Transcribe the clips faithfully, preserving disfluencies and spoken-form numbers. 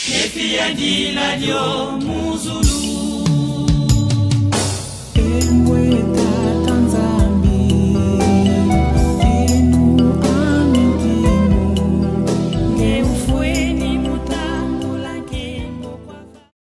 Efia diladio muzulu Emweta Tanzambi Enu amitimu Ngeufweni mutangu la kembo kwa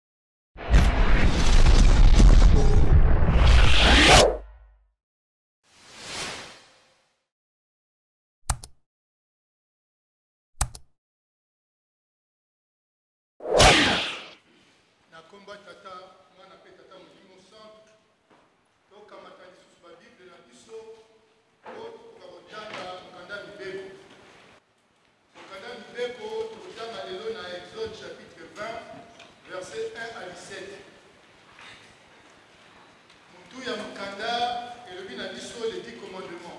Nakomba tata mwana pe tata mulimo centre toka matani susu ba bible na biso to tukabotanga mukanda mibeko mukanda mibeko tukutanga lelo na Exode chapitre vingt verset un à dix-sept. Mutu ya mukanda elobi na biso les dix commandements.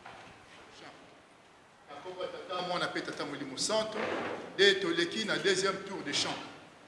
Nakomba tata mwana pe tata mulimo centre de toleki na deuxième tour de chant.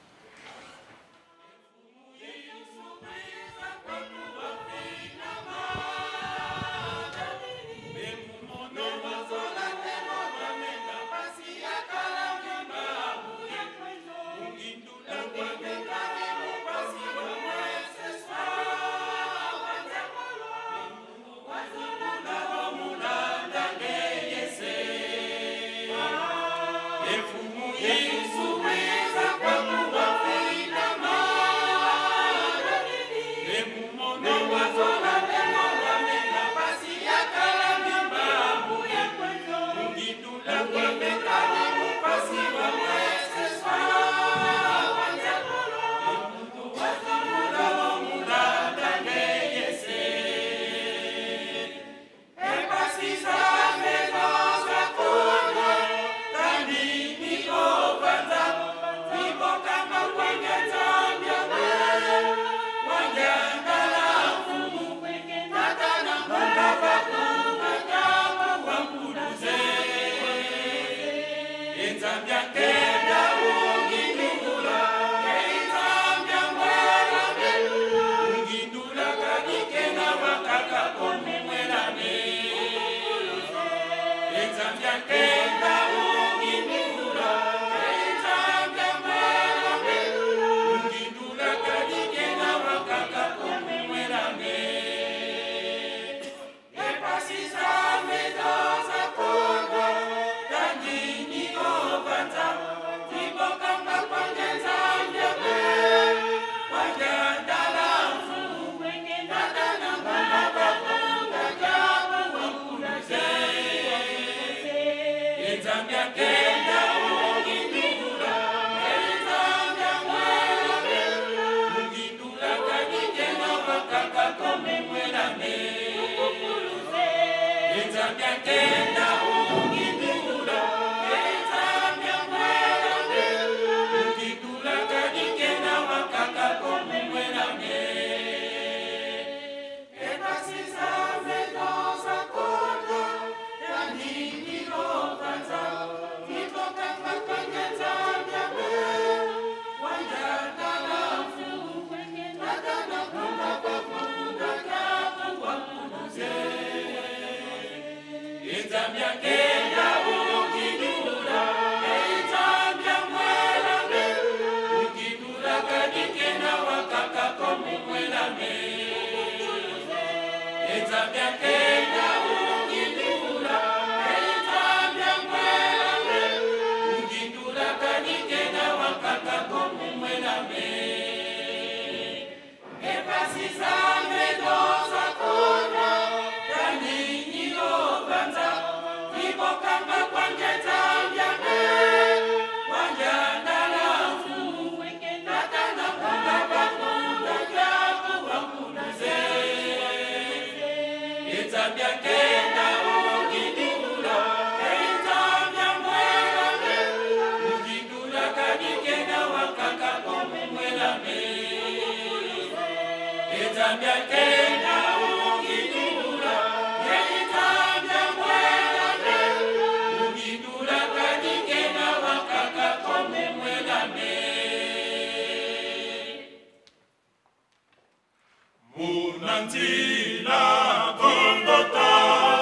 Munantila Kombota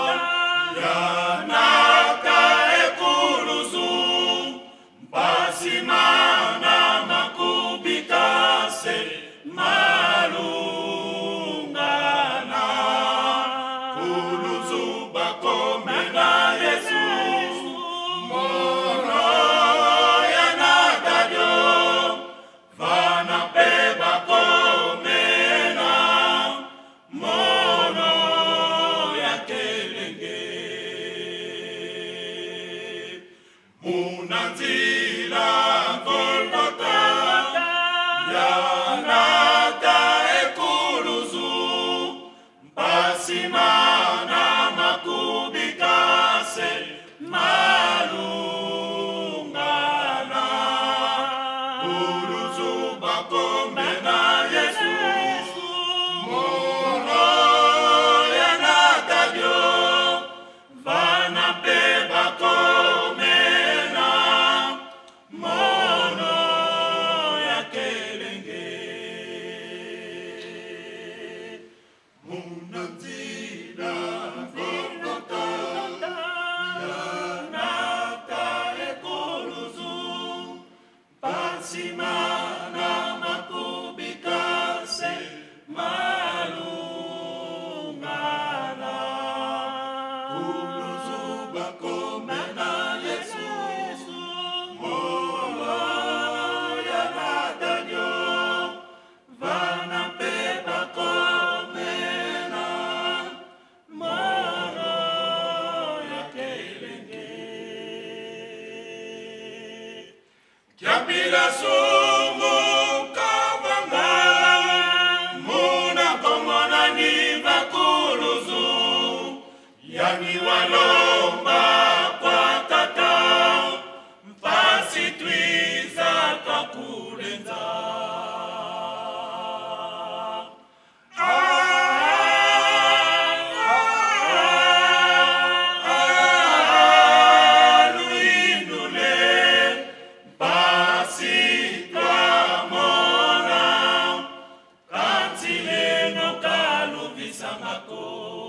Yana Ekuluzu Basimana munanzila Golgota yanata ekuluzu mpasimana makubikase malungana kuluzu bakombe na Yesu mono yanata dio vana pe bakomena mono ya kelenge munanzila Golgota yanata ekuluzu pasimana makubikase malungana kuluzu bakomena Yesu mono yanata dio vana pe bakomena mono ya kelenge kiapila sumu kavanga muna komona ni bakuluzu yani walomba kwa tata mpasi twiza kakulenza luinule mpasi twamona kanzileno kaluvisangako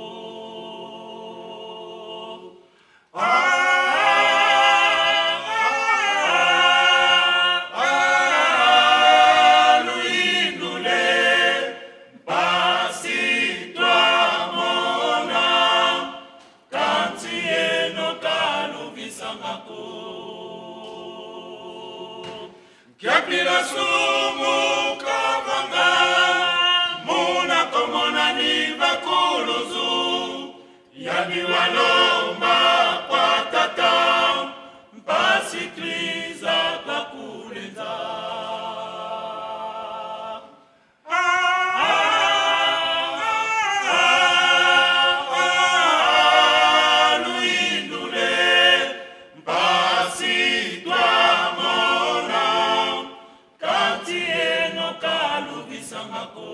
luinule mpasi twamona kanzileno kaluvisangako kiapila sumu kavanga muna komona ni bakuluzu yani walomba kwa tata mpasi twiza kakulenza luindule mpasi twamona kanti eno kaluvisangako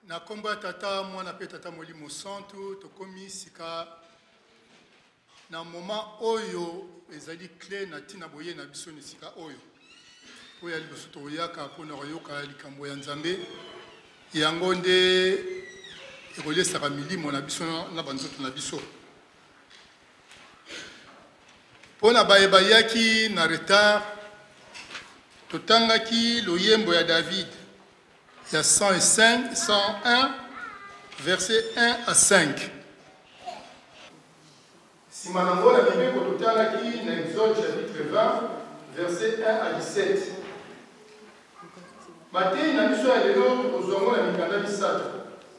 Na komba tata mwana pe tata molimo santu tokomi sika na moment oyo ezali clé na tina boye na biso ni sika oyo oyo ali biso to yaka pona yoka likambo ya Nzambe yango nde ekolesaka milimo na biso na banzoto na biso pona bayeba yaki na retard totangaki loyembo ya David il y a cent cinq, cent un, verset un à cinq. Si Manango la Bible est dans Exode chapitre vingt, verset un à dix-sept. Matin, na biso ya lelo tozongo na mikanda misato.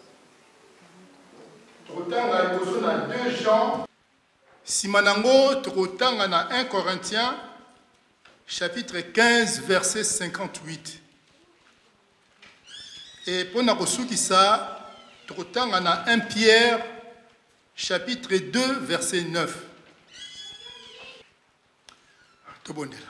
Tokotanga liboso na deux Jean. Si Manango tokotanga na un Corinthiens, chapitre quinze, verset cinquante-huit. Et pour nous ça, tokotanga na un Pierre, chapitre deux, verset neuf. Tobondela.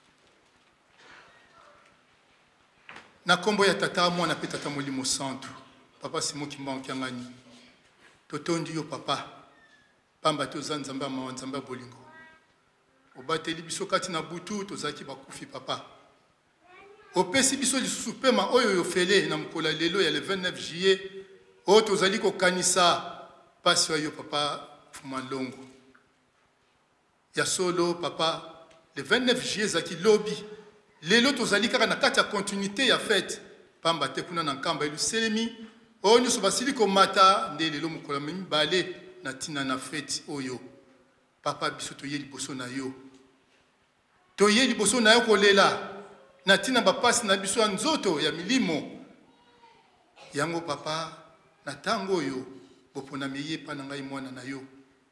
Na kombo ya tata mwana pe tata molimo santu. Papa simo kimba nkiangani. Totondi yo papa. Pamba toza Nzambe ma Nzambe bolingo. Obateli biso kati na butu tozaki bakufi papa. Opesi biso lisusu pema oyo yo fele na mkola lelo ya le vingt-neuf juillet o tozali ko kanisa pasi yo papa fuma longo. Ya solo papa le vingt-neuf juillet zaki lobi lelo tozali kaka na kati ya continuité ya fête pamba te kuna na nkamba elu selemi o nyuso basili ko mata nde lelo mkola mibale na tina na fête oyo papa biso to yeli boso na yo to yeli boso na yo kolela na tina bapasi na biso nzoto ya milimo yango papa na tango yo bopona miye pa na ngai mwana na yo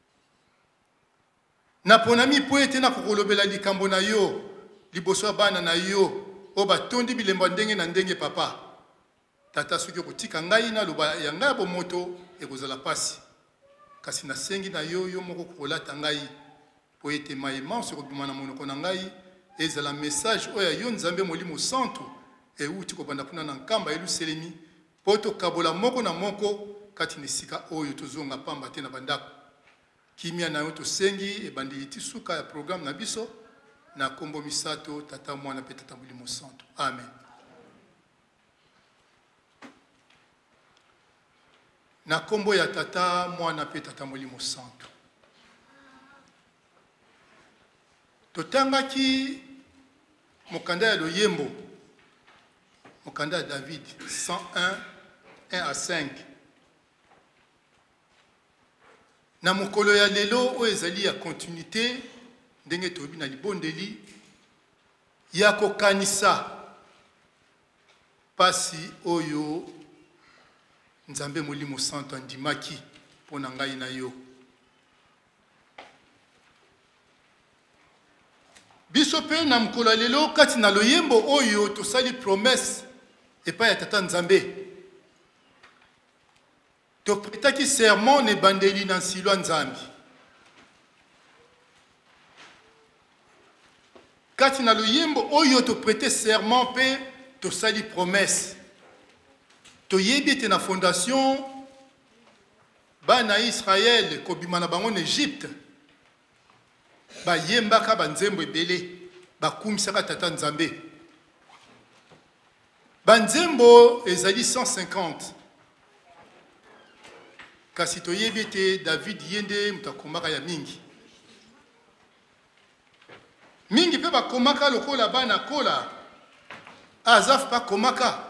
na pona mi po ete na kokolobela likambo na yo liboso bana na yo o batondi bilembo ndenge na ndenge papa tata soki kotika ngai na loba ya ngai bo moto ekozala pasi kasi na sengi na yo yo moko kolata ngai po ete mayema so kobima na monoko na ngai ezala message oya yo Nzambe molimo santu e uti ko banda kuna na nkamba elu selemi poto kabola moko na moko kati ni sika oyo tozonga pamba te na bandako kimia na yo to sengi e bandili ti suka ya programme na biso na kombo misato tata mwana pe tata molimo santu amen. Na kombo ya tata mwana pe tata molimo santu totangaki mokanda ya loyembo mokanda ya David cent un, un à cinq. Na mokolo ya lelo o ezali ya continuité ndenge tobi na libondeli ya kokanisa pasi oyo Nzambe molimo santo andimaki pona ngai na yo biso pe na mkola lelo kati na loyembo oyo tosali promesse epai ya tata Nzambe topretaki sermon ne bandeli na nsilo Nzambi kati na loyembo oyo toprete serment pe tosali promesse toyebi ete na fondation bana Israël kobima na bango na Egypte bayembaka banzembo ebele bakumisaka tata Nzambe banzembo ezali cent cinquante kasi toyebi ete David yende mutakomaka ya mingi mingi pe bakomaka lokola bana kola Azaf pa komaka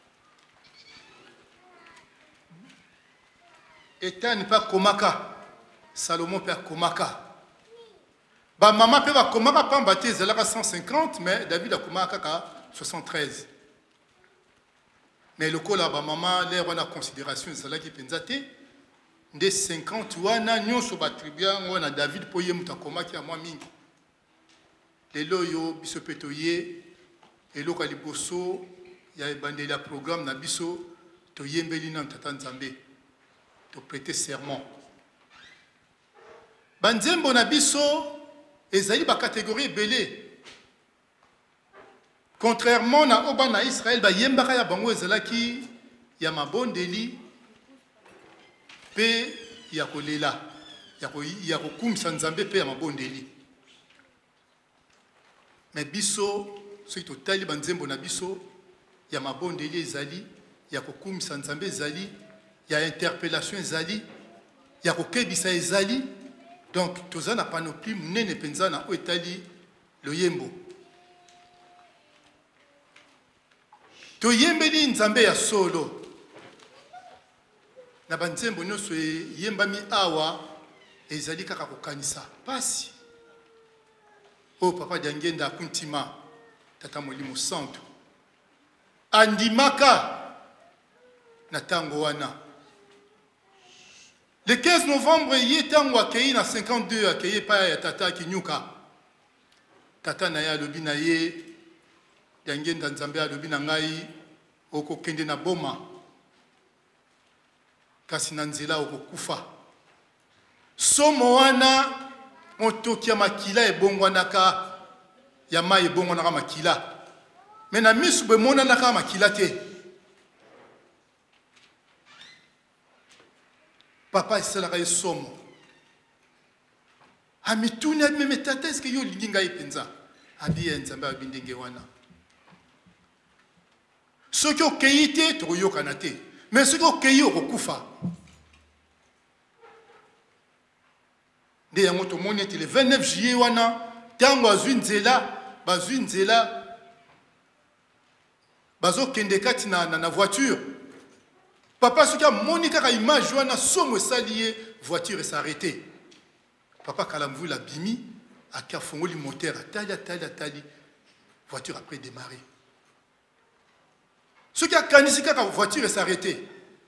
Etan pa komaka Salomon pa komaka ba mama pe ba komaka pamba te ezalaka cent cinquante mais David a komaka ka soixante-treize mais lokola ba mama l'air wana considération ezalaki penza te nde cinquante wana nyonso ba tribu wana David po ye muta komaki ya mwa mingi lelo yo biso petoye eloko liboso ya ebandeli ya programme na biso toyembeli na tata Nzambe to prêter serment banzembo na biso ezali ba catégorie belé contrairement na oba na Israël ba yembaka ya bango ezalaki ya mabondeli pe ya kolela ya kokumisa nzambe pe ya mabondeli. Mais biso soki totali banzembo na biso ya mabondeli ezali ya kokumisa nzambe ezali ya interpellation ezali ya kokebisa ezali. Donc toza na panoplie munene penza na oyo etali loyembo. Toyembeli nzambe ya solo na banzembo nyonso yembami awa ezali kaka kokanisa pasi o papa Diangenda akuntima tata Molimo Santo andimaka na tango wana. Le quinze novembre ye tango akei na cinquante-deux akei pa ya tata kinyuka tata na ya lobi na ye Diangenda nzambe alobi na ngai okokende na boma kasi na nzela okokufa. Somo wana motoki ya makila ebongwanaka ya mai ebongwanaka makila me na misu bemonanaka makila te. Papa esalaka ye somo amituni ameme tata eske yo olingi ngai mpenza abi ye nzambe abi ndenge wana. Soki okei te tokoyokana te mais soki okei okokufa. Nde yango tomoni ete le vingt-neuf juillet wana tango azwi nzela bazwi nzela bazokende kati na, na, na voiture. Papa soki amoni kaka image wana somo esali ye voiture esarrete. Papa kalamvula bimi aki afongoli moteur atali atali atali voiture après démarrer. Soki akanisi kaka voiture esarrete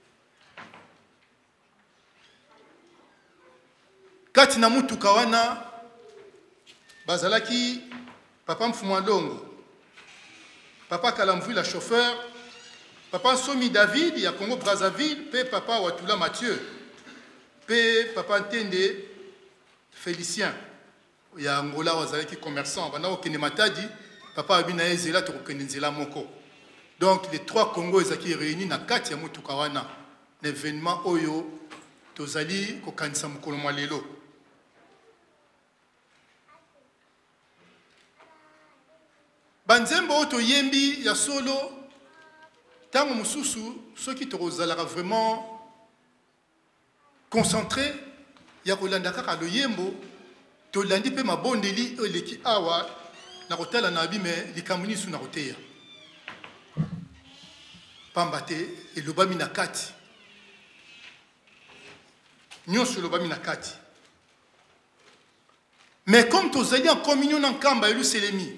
kati na mutuka wana bazalaki papa Mfumwa Longo, papa Kalamvula chauffeur, papa Somi David ya Congo Brazzaville, pe papa Watula Mathieu, pe papa Ntende Félicien ya Angola wazalaki commerçant bana okende Matadi, papa abina ezela to kokende nzela moko. Donc les trois Congos ezaki réunis na kati ya mutuka wana. L'événement oyo tozali kokanisa mukolo mwa lelo. Banzembo oto yembi ya solo tango mususu soki tokozalaka vraiment concentré ya kolanda kaka loyembo tolandi pe mabondeli eleki awa na kotala na bi me likambo nisu na koteya pamba te elobami na kati nyonso elobami na kati. Mais comme tozali en communion na nkamba eluselemi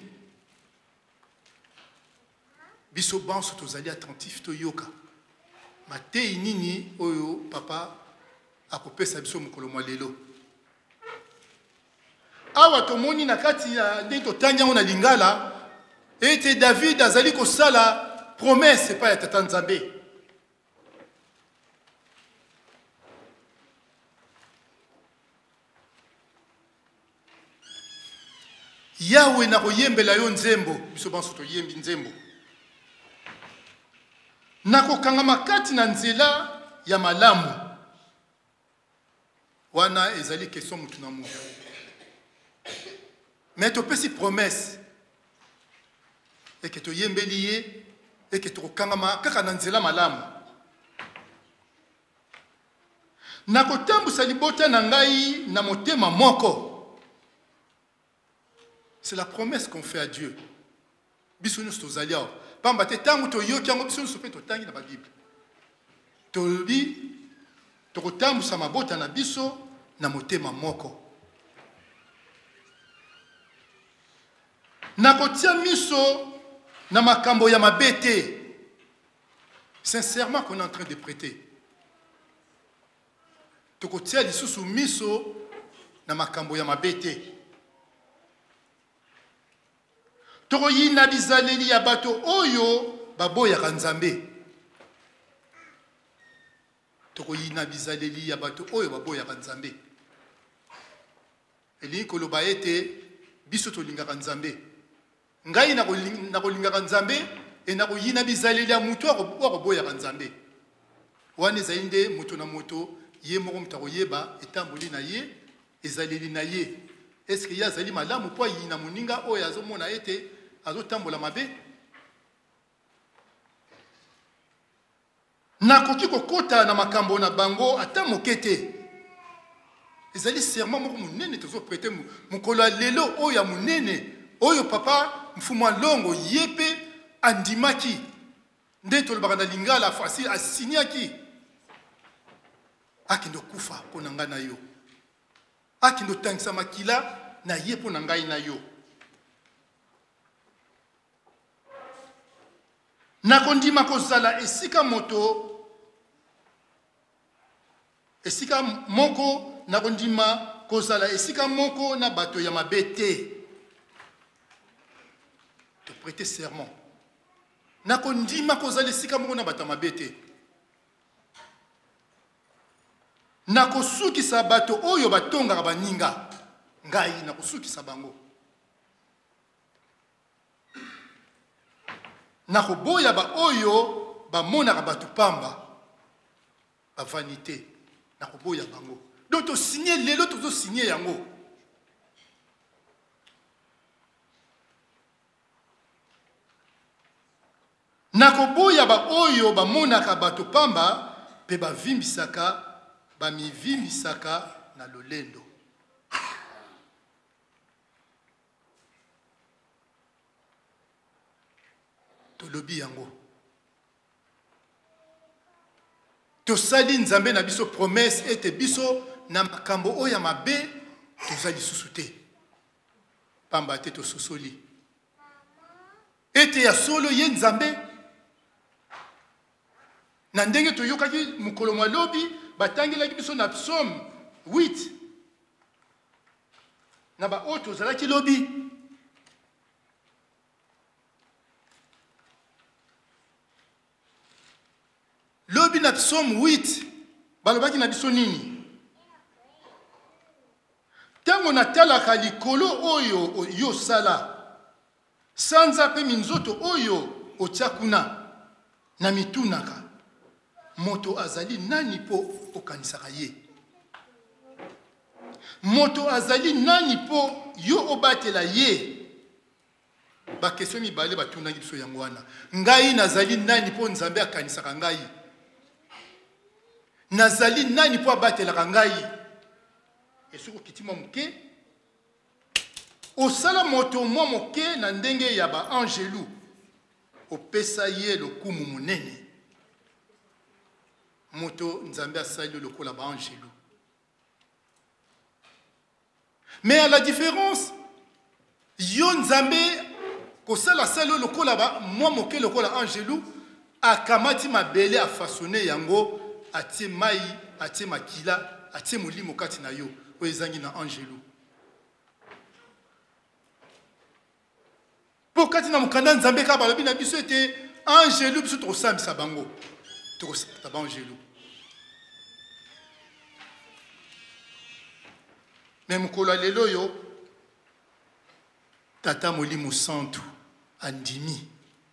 biso banso tozali attentif toyoka matei nini oyo papa akopesa biso mokolo mwa lelo. Awa tomoni na kati ya nde totandi yango na lingala ete David azali kosala promesse epai ya tata Nzambe. Yawe na koyembela yo nzembo biso banso toyembi nzembo nakokanga makati na nzela ya malamu wana ezali question mutu na mutu. Mais topesi promesse eke toyembeli ye eke tokokanga kaka na nzela malamu nakotambusa libota na ngai na motema moko. C'est la promesse qu'on fait à Dieu. Biso nous tozali awa pamba te tango toyoki yango biso nous pe totangi na ba Bible tolobi tokotambusa mabota na biso na motema moko. Nakotia miso na makambo ya mabete. Sincèrement qu'on est en train de prêter. Tokotia lisusu miso na makambo ya mabete. Tokoyina bizaleli ya bato oyo baboyaka Nzambe. Tokoyina bizaleli ya bato oyo baboyaka Nzambe. Eli koloba ete biso tolingaka Nzambe. Ngai na kolingaka Nzambe e na koyina bizaleli ya mutu akoboyaka Nzambe. wana ezali nde moto na moto ye moko moto akoyeba etamboli na ye ezaleli na ye eske ye azali malamu mpo ayi na moninga oyo azomona ete azotambola mabe nakoki kokota na makambo na bango ata moke te ezali serment moko monene tozoprete mokolo ya lelo oyo ya monene oyo papa mfumu alongo ye mpe andimaki nde tolobaka na lingala fasi asiniaki akende okufa mpo na ngai na yo akende otangisa makila na ye mpo na ngai na yo nakondima kozala esika moto esika moko nakondima kozala esika moko na bato ya mabe te to prêter serment nakondima kozala esika moko na bato ya mabe te nakosukisa bato oyo batongaka baninga ngai nakosukisa bango nakoboya ba oyo bamonaka bato pamba bavanité nakoboya bango donc tosigné lelo tozosigné yango nakoboya ba oyo bamonaka bato pamba mpe bavimbisaka bamivimbisaka na lolendo tolobi yango tosali nzambe na biso promesse ete biso na makambo oyo ya mabe toza lisusu te pamba te tososoli ete ya solo ye nzambe na ndenge toyokaki mokolo mwa lobi batangelaki biso na psaume huit na baoyo tozalaki lobi lobi na psaume huit balobaki na biso nini ntango natalaka likolo oyo yo sala sanza mpe minzoto oyo otia kuna na mitunaka moto azali nani po okanisaka ye moto azali nani po yo obatela ye bakestion mibale batunaki biso yango wana ngai nazali nani po nzambe akanisaka ngai nazali nani po abatelaka ngai esoko kitima moke osala moto mwa moke na ndenge ya baangelu opesa ye lokumu monene moto nzambe asali lokola baangelu mais à la différence yo nzambe kosala sala lokola ba mwa moke lokola angelu akamati mabele afasone yango atie mai atie makila atie molimo kati na yo oyo ezangi na angelu mpo kati na mokanda nzambe kaka balobi na biso ete angelu biso tokosambisa bango tokosambisa baangelu me mokolo ya lelo oyo tata molimo santu andimi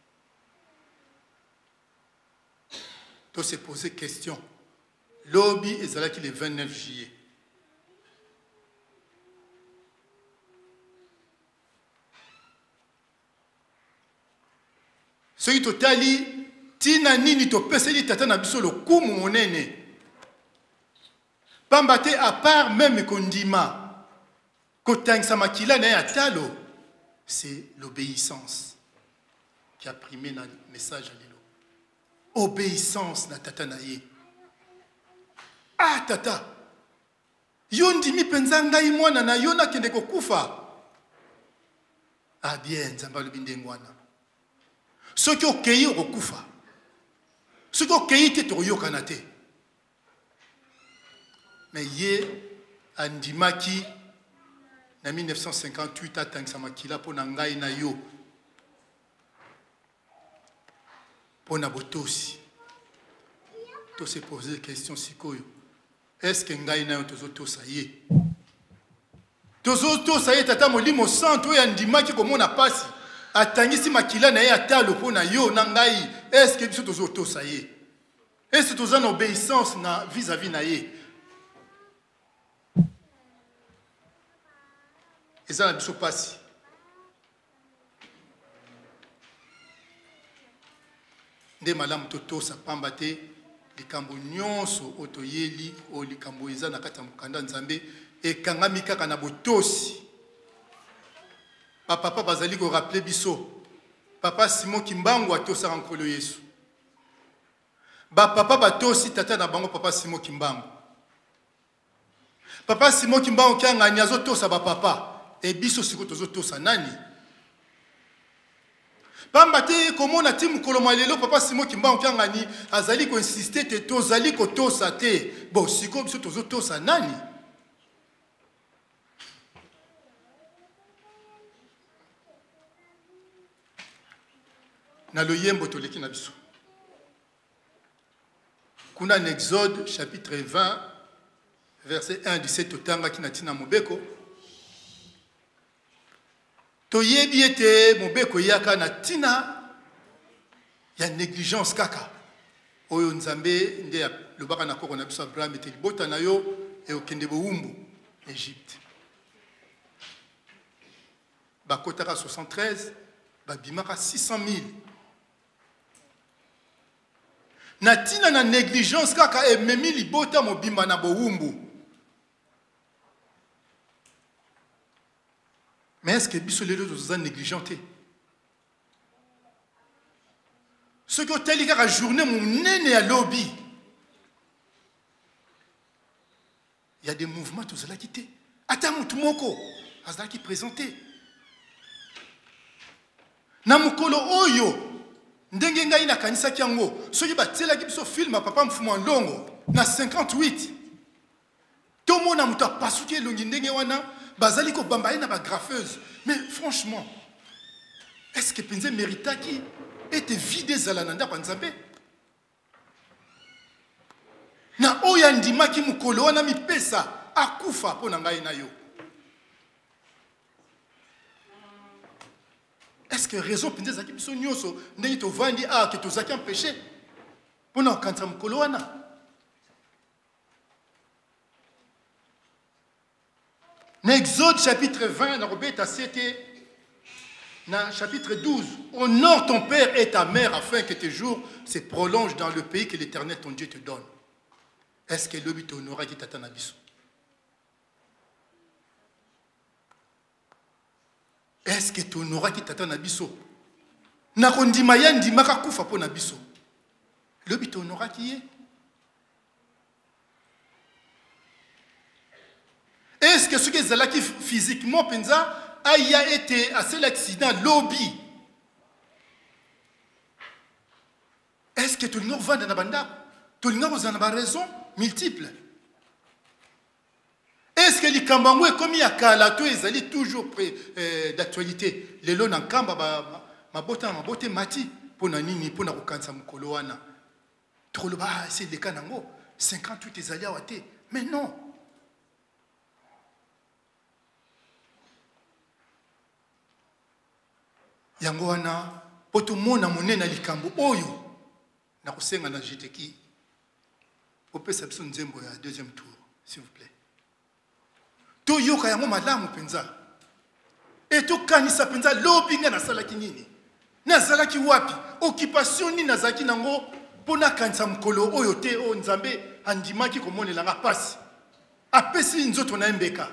to se poser question lobi ezalaki le vingt-neuf juillet soki totali tina nini topeseli tata na biso lokumu monene pamba te à part même kondima kotangisa makila na ye atalo c'est l'obéissance qui a primé na message ya lelo obéissance na tata na ye ah tata yo ndimi mpenza ngai mwana na yo nakende kokufa ah bien nzambe alobi ndenge wana soki okei okokufa soki okei te tokoyokana te mais ye andimaki na mille neuf cent cinquante-huit atangisa makila mpo na ngai na yo mpo na botosi to se poser question sikoyo est-ce que ngai na yo tozotosa ye tozotosa ye tata molimo santo oyo andimaki komona pasi atangisi makila na ye atalo mpo na yo na ngai est-ce que biso tozotosa ye Est-ce que tu as une obéissance vis-à-vis de lui? Et ça, c'est passe. Nde malamu toto sa pambate likambo nyonso otoyeli o likambo eza na kati ya mokanda nzambe ekangami kaka na botosi. Papa bazali ko rappeler biso. Papa Simon Kimbangu atosaka nkolo Yesu. Ba papa batosi tata na bango papa Simon Kimbangu. Papa Simon Kimbangu kyanga nyazo tosa ba papa. Et biso siko tozo tosa nani? Pambate komona timu koloma lelo papa Simon Kimbangu kyanga ni azali ko insister te tozali ko tosa te. Bon siko biso tozo tosa nani? Na loyembo toleki na biso. Kuna en Exode chapitre vingt verset un dix-sept otanga kina tina mobeko. Toyebi ete mobeko yaka na tina ya négligence kaka. Oyo nzambe nde lobaka na koko na biso Abraham ete libota na yo e okende boumbu Égypte. Bakotaka soixante-treize, babimaka six cent mille. Na tina na négligence kaka ememi libota mobimba na boumbu. Mais est-ce que biso lelo toza négligenté? Ce que teli kaka journée mon nene à lobby. Il y a des mouvements tout cela quitté. Ata mutu moko azala ki présenté. Na mukolo oyo ndenge ngai na kanisa kyango soki batela ki biso film papa mfuma longo na cinquante-huit. Tout le monde a mutu pasuki longi ndenge wana. Bazali ko bambaye na ba graffeuse. Mais franchement, est-ce que Penze mérita qui était vidé zalananda kwa nzambe? Na oya ndima ki mukolo wana mi pesa akufa po na ngai na yo. Est-ce que raison Penze zaki biso nyoso ndenge to vandi a ke to zaki en péché? Pona kanta mukolo wana. Dans Exode chapitre vingt, dans Robeta sept, dans chapitre douze, honore ton père et ta mère afin que tes jours se prolongent dans le pays que l'Éternel ton Dieu te donne. Est-ce que l'obit honora qui t'attend à biso? Est-ce que tu honora qui t'attend à biso? Nakondima ya ndima ka kufa po na biso. L'obit honora qui est? Est-ce que ce qui est là qui physiquement pensa a été à cet accident lobby? Est-ce que tout le monde va dans la bande? Tout le monde a raison multiple. Est-ce que les Kambangwe comme il y a Kalato ils allaient toujours près d'actualité? Les lots en Kamba ma botte ma botte mati pour na nini pour na kukansa mukolo wana. Trop le bas c'est les kanango cinquante-huit ils allaient awate. Mais non. Yango wana poto mona monena likambo oyo na kusenga na jiteki opesa biso nzembo ya deuxième tour s'il vous plaît. To yoka yango malamu penza. Et to kanisa penza lobinga na sala kinini. Na sala ki wapi? Occupation ni na zaki nango pona kanisa mkolo oyo te o nzambe andimaki komonela nga pasi. Apesi nzoto na mbeka.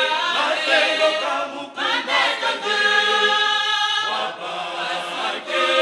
Papa,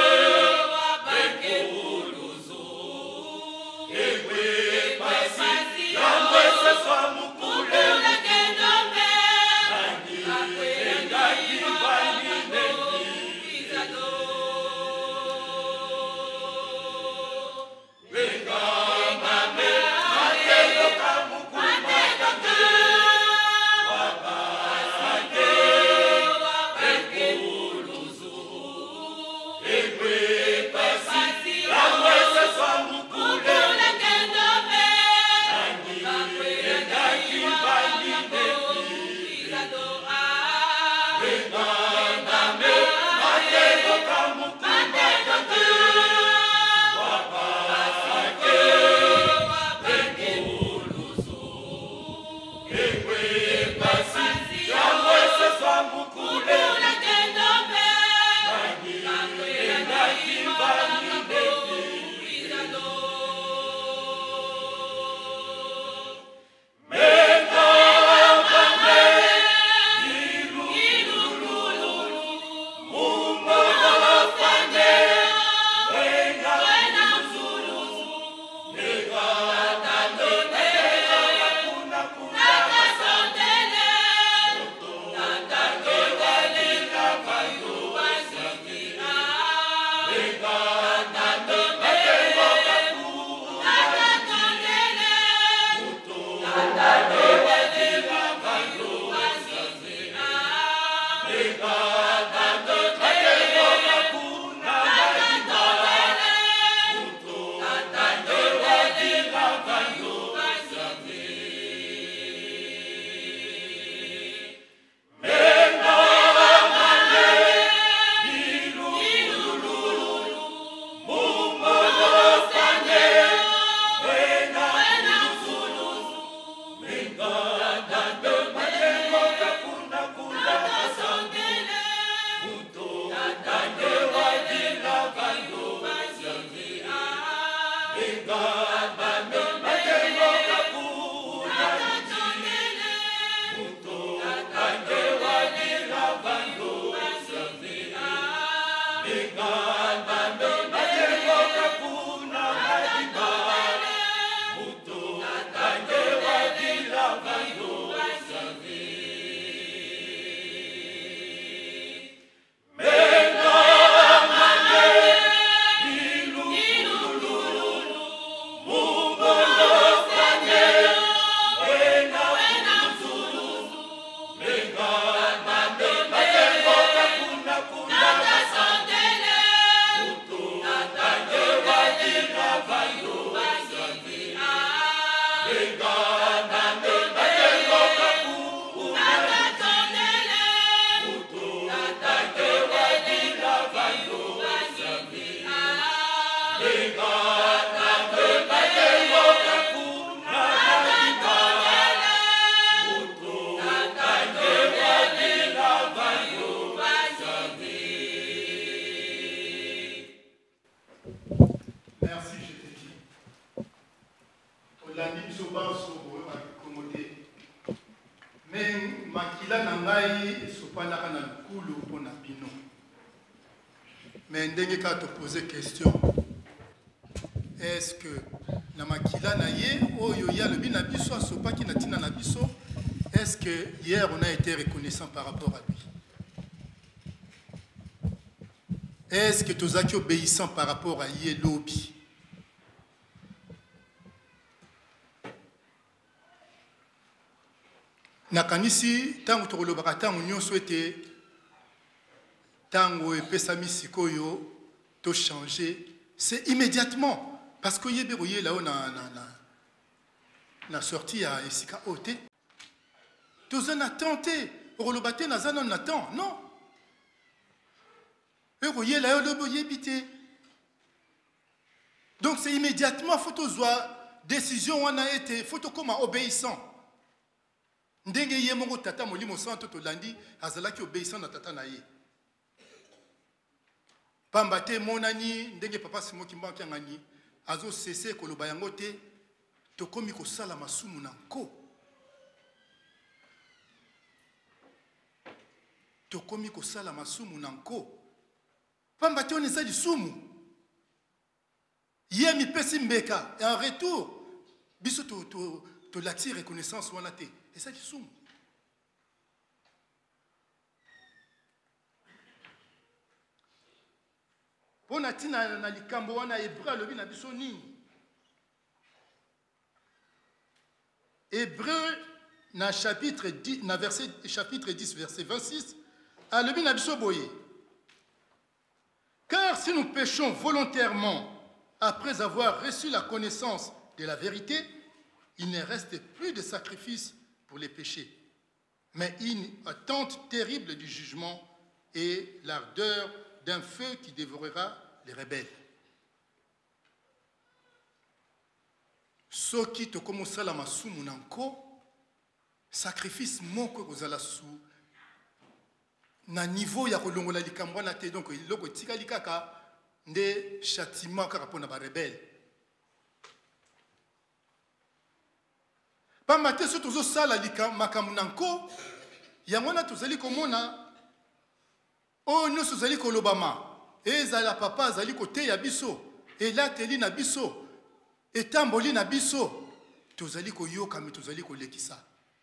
Mais ndenge ka te poser question. Est-ce que na makila na ye oyo ya le bina biso sopa ki na tina na biso, est-ce que hier on a été reconnaissant par rapport à lui? Est-ce que tozaki obéissant par rapport à ye lobi? Nakanisi tango tokolobaka tango nyonso ete tango epesami sikoyo to changer, c'est immédiatement parce que yebe roye là na na na na sorti à esika ote. Tozana tenté rolobate na zana na temps, non. E roye là le boye bité. Donc c'est immédiatement faut tozwa décision on a été faut to comme obéissant. Ndenge ye mongo tata molimo santo to landi azalaki obéissant na tata na ye. Pambate monani ndenge papa simo kimbanki ngani azo cesser koloba yango te to komi ko sala masumu na nko. To komi ko sala masumu na nko. Pambate on ezali sumu. Ye mi pesi mbeka et en retour biso to to to lati reconnaissance wana te. Et ça, c'est soum. Pour natina na likambo wana hébreu lobi na biso nini. Hébreu na chapitre dix na verset chapitre dix verset vingt-six a lobi na biso boye. Car si nous péchons volontairement après avoir reçu la connaissance de la vérité, il ne reste plus de sacrifice pour les péchés, mais une attente terrible du jugement et l'ardeur d'un feu qui dévorera les rebelles. Ce qui te commence à la masumu nanko, sacrifice moko kozala su na niveau ya kolongola likambo na te donc iloko tikali kaka nde châtiment kaka pona ba rebelle. Pamate so tozo sala lika makamunanko yangona tozali komona o nyonso zali kolobama ezala papa zali kote ya biso elateli na biso etamboli na biso tozali koyoka me tozali kolekisa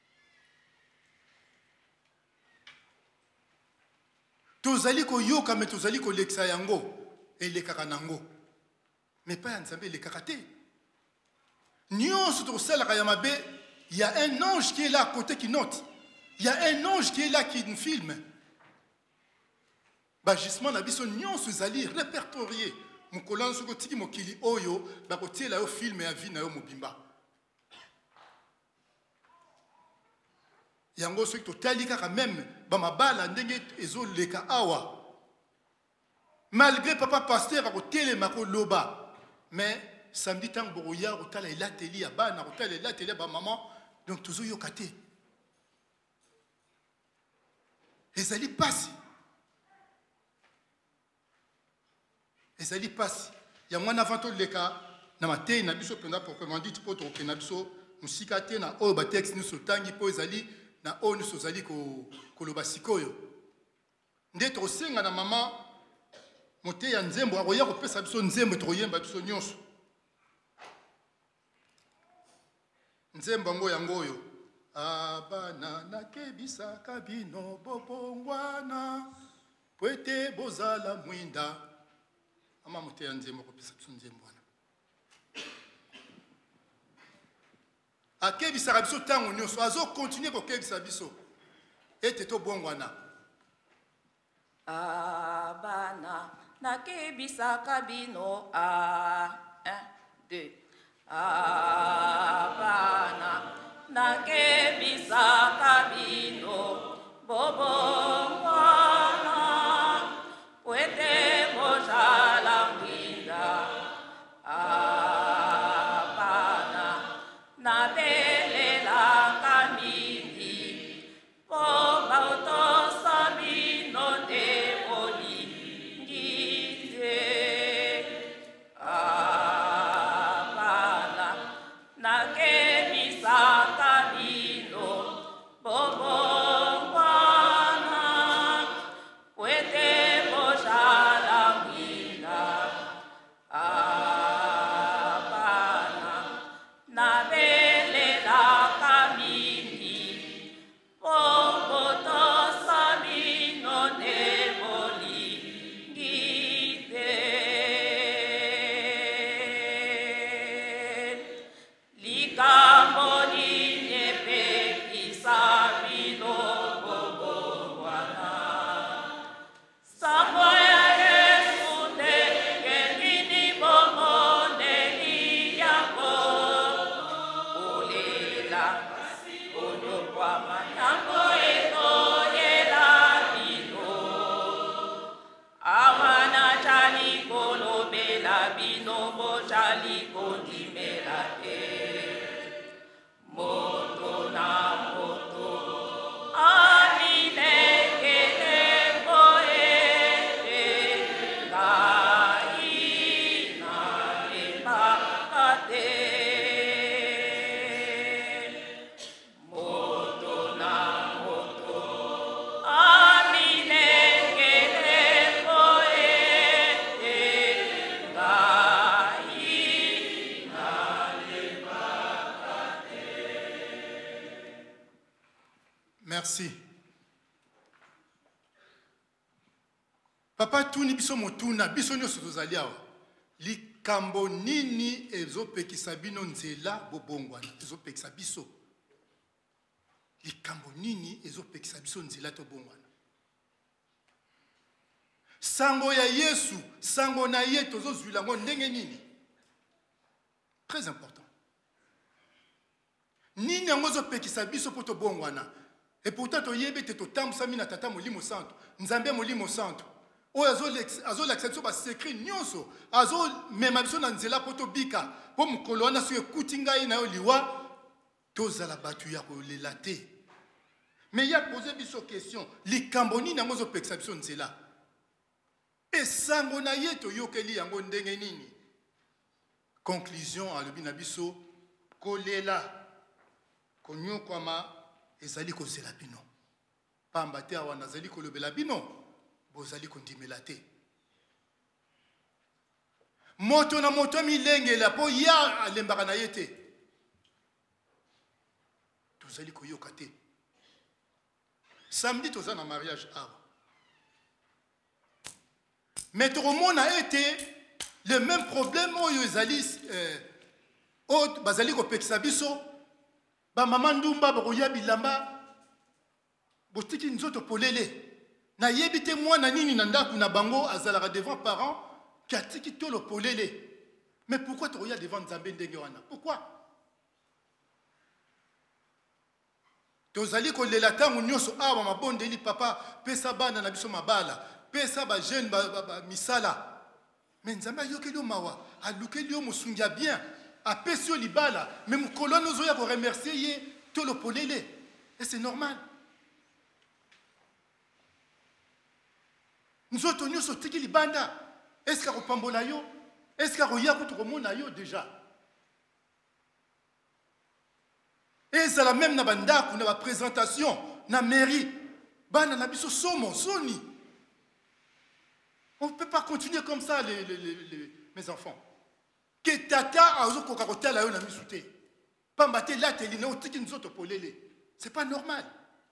tozali koyoka me tozali kolekisa yango elekaka nango mais pas ya nzambe elekaka te nyonso tosalaka ya mabe. Il y a un ange qui est là à côté qui note. Il y a un ange qui est là qui nous filme. Bagisement na biso nyonso zali répertorié. Mukolan soko tiki mokili oyo ba kotiela yo film ya vie na yo mobimba. Yango soki totali kaka même ba mabala ndenge ezoleka awa. Malgré papa pasteur akotelema ko loba, mais samedi tant boroya otala elateli ya bana otala elateli ba maman. Donc, toujours yokate. Les alliés passent. Les alliés passent. Il y a moins avant tout le cas. na matei na biso penza proprement dit po to na biso musika te na oyo ba texte nous sotangi po ezali na oyo nous sozali ko koloba sikoyo nde to senga na mama mote ya nzembo akoya kopesa biso nzembo toyemba biso nyonso nzembo ngo yango oyo abana nakebisaka bino bobongwana pwete bozala mwinda ama mote ya nzembo kopesa biso nzembo wana akebisaka biso ntango nyonso azokontinue kokebisa biso ete tobongwana abana nakebisaka bino a un deux abana nakebisaka bino bobongwana pwete bozala mwinda abana nabelelaka mingi po baotosa bino te bolingi te abana nakebisaka bino bobongwana pwete bozala mwinda abana nabelelaka mingi po botosa bino te bolingi te likambo nini epekisa bino bobongwana sango ya Yesu ndenge nini bomoneli yango kolela konyokwama ntango etoyela bino awa natali kolobela bino bozali kondimela te moto na moto amilengelengo ete ngai nalembaka te moto na moto amilengelengo ete ngai nalembaka te. merci papa tuni biso motuna biso nyonso tozali awa likambo nini ezopekisa bino nzela bobongwana ezopekisa biso likambo nini ezopekisa biso nzela tobongwana sango ya Yesu sango na ye tozozwila ngo ndenge nini très important nini yango ezopekisa biso po tobongwana et pourtant toyebi te totambusami na tata molimo santo nzambe molimo santo oyo azolakisa biso basekret nyonso azomema biso na nzela po tobika po mokolo wana soki ekuti ngai na yo liwa tozala bato ya kolela te me ya pose biso question likambo nini yango ezopekisa biso nzela esango na ye toyokeli yango ndenge nini conclusion alobi na biso kolela konyokwama ezali kozela bino pamba te awa nazali kolobela bino bozali kondimela te moto na moto milengela po ya alembaka na ye te tozali koyoka te samedi toza na mariage awa mais tokomona ete le même problème oyo ezali oyo bazali kopekisa biso bamama ndumba bakoya bilamba botiki nzoto polele nayebi te mwana nini na ndako na bango azalaka devant parents ki atiki tolo polele mais pourquoi tokoya devant nzambe ndenge wana pourquoi tozali kolela ntango nyonso awa mabondeli papa pesa bana na biso mabala pesa bajeune misala mais nzambe ayokeli yo mawa alukeli yo mosungi ya bien apesi yo libala mais mokolo wana ozoya koremercie ye tolo polele et c'est normal nzoto nyonso tiki libanda eske akopambola yo Est-ce qu'il y a tout le monde déjà? Et c'est la même nabanda qu'on a la présentation na mairie. Bana na biso somo soni. On ne peut pas continuer comme ça les, les, les, les, mes enfants. Que tata a ozo kokakotia la yo na misute. Pambate la telina o tiki nzoto polele. C'est pas normal.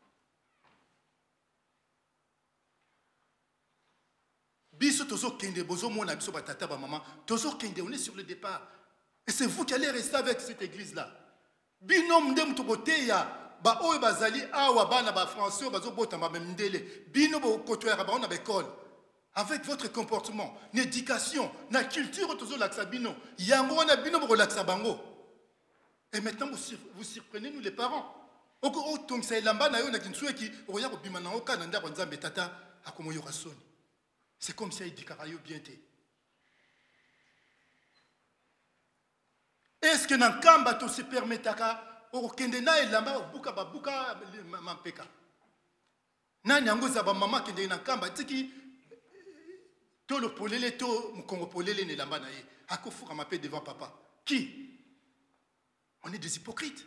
Biso tozo kende bozo mona biso ba tata ba maman. Tozo kende on est sur le départ. Et c'est vous qui allez rester avec cette église là. Binom ndem toboteya ba oyo bazali awa bana ba français bazo botamba memndele. Bino bo kotoera ba on a école. Avec votre comportement, l'éducation, la culture, tozo laksa bino. Yango wana bino bo laksa bango. Et maintenant vous, vous surprenez nous les parents. Oko o tongsa elamba na yo na kinsué ki oya ko bimana oka na ndako nzambe tata akomo yo rasoni. C'est comme si il dit karayo bien té. Est-ce que dans kamba to se permetaka o kende na elamba buka ba buka mampeka. Nani yango za ba mama kende na kamba tiki to le polele to mukongo polele ne lamba na ye akofura mape devant papa. Qui? On est des hypocrites.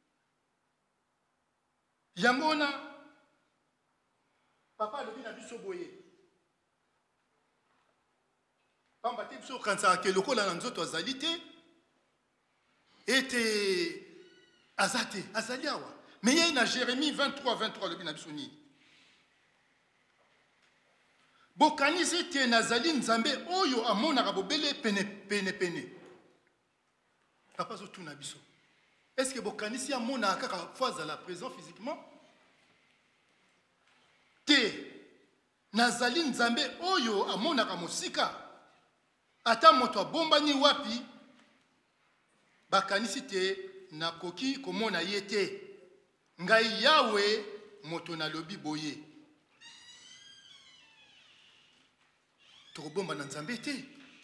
Yamona papa le bina biso boye. Pamba te biso kansa ke lokola na nzoto azalité était azate azaliawa. Mais il y a Jérémie vingt-trois vingt-trois le bina biso ni. Bokanisi te nazali nzambe oyo amona rabobele pene pene pene. Papa zo tuna biso. Est-ce que bokanisi amona kaka fois à la présent physiquement? Te nazali nzambe oyo amona ka mosika. Ata moto abombani wapi bakanisi te nakoki komona yete. Ngai yawe moto na lobi boye. Torobomba na nzambe te.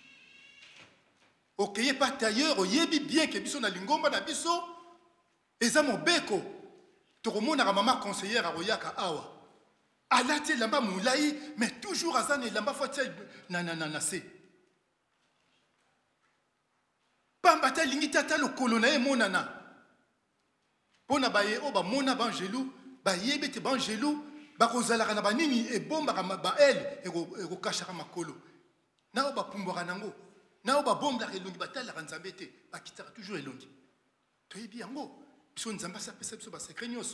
Okeye pas tailleur oyebi bien que biso na lingomba na biso eza mobeko. Toromona ka mama conseillère a royaka awa. Alate lamba moulai mais toujours azane lamba fotia na na na na se. Pambata lingi tata lo kolona e monana. Pona baye o ba mona bangelou ba yebe te bangelou. Bakozalaka na banini e bomba ba elle e ko kashaka makolo na ba pumbora nango na ba bomba elongi batala nzambe te bakitaka toujours elongi to yebi yango biso nzamba sa pesa biso ba secret nyonso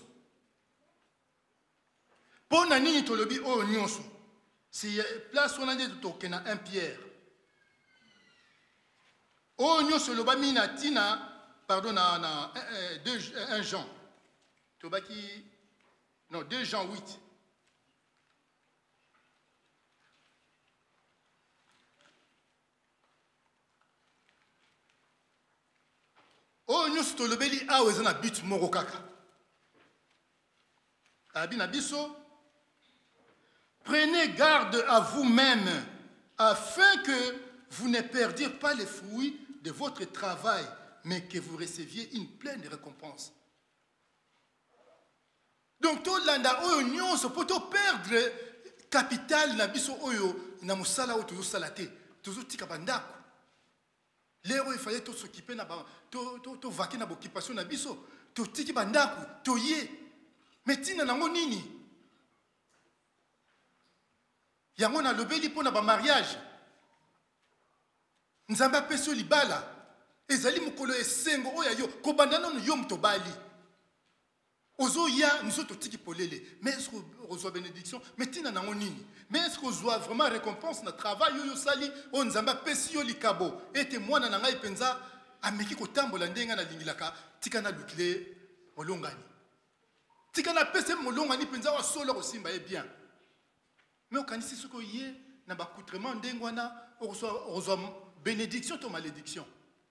pona nini tolobi o nyonso si place on a dit to kena un Pierre o nyonso lo ba mina tina pardon na na un Jean to baki non deux Jean huit. Oh, nous sommes le béli a ouezana but morokaka. Abina biso. Prenez garde à vous-même afin que vous ne perdiez pas les fruits de votre travail, mais que vous receviez une pleine récompense. Donc, tout l'anda oyo nyonso poto perdre capital na biso oyo na musala o tuzo salate, tuzo tika bandako. L'héros il fallait tout s'occuper na to to to vaquer na occupation na biso to tiki bandaku to ye metina nango nini yango na lobeli pona ba mariage nzamba peso libala ezali mukolo esengo oya yo ko bandana no yo mto bali ozo ya niso to tiki polele mais est-ce que reçoit bénédiction metina nango nini mais est-ce que reçoit vraiment récompense na travail yo sali o nzamba peso likabo ete mwana na ngai penza ameki ko tambola ndenga na lingilaka tika na lukile molongani tika na pese molongani penza wa solo ko simba e bien mais okanisi soko ye na bakoutrement ndengwana o reçoit reçoit bénédiction to malédiction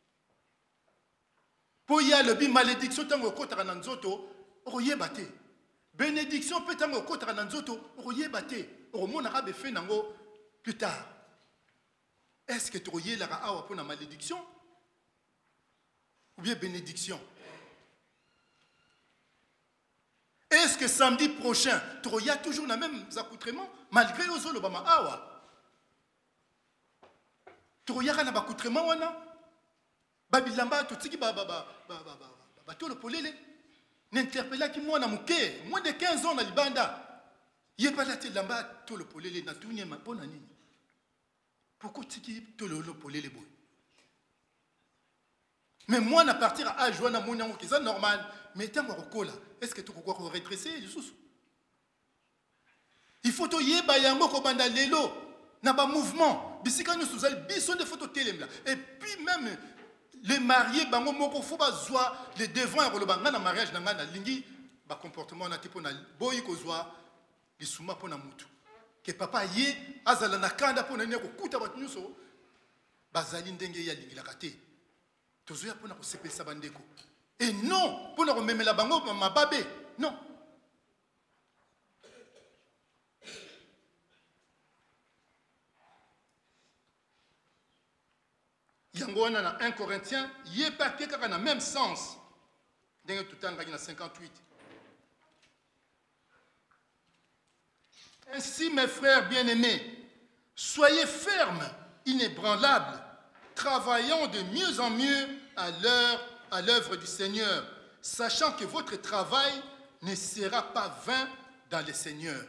po ya le bi malédiction tango kotaka na nzoto oyeba te bénédiction peut tango kotaka na nzoto oyeba te omona ka be fait nango plus tard. Est-ce que tu oyé la awa pour la malédiction ou bien bénédiction? Est-ce que samedi prochain tu oyé toujours la même accoutrement malgré aux autres awa? toyaka na bakutrement wana babilamba totiki ba ba ba ba ba ba batolo polele n'interpellaki mwana muke moins de quinze ans na libanda yebala te lamba tolo polele na tunie mapona nini pourquoi tiki tolo polele boy mais moi à partir à âge wana mona ngo kiza normal mais tango kokola est-ce que tu kokwa ko redresser lisusu il faut to yeba yango ko banda lelo na ba mouvement bisika nous sous bison de photos télémla et puis même les mariés bango moko faut ba zwa les devants ko lobanga na mariage na ngana lingi ba comportement na tipo na boyi ko zwa bisuma pona mutu que papa ye azala na kanda pona ne ko kuta ba nyuso bazali ndenge ya lingi la kate tozoya pona ko sepesa bandeko et non pona ko memela bango mababe non. Yangoana na un Corinthiens, yé pas quelqu'un dans le même sens. Dans tout temps, dans cinquante-huit. Ainsi, mes frères bien-aimés, soyez fermes, inébranlables, travaillant de mieux en mieux à l'heure, à l'œuvre du Seigneur, sachant que votre travail ne sera pas vain dans le Seigneur.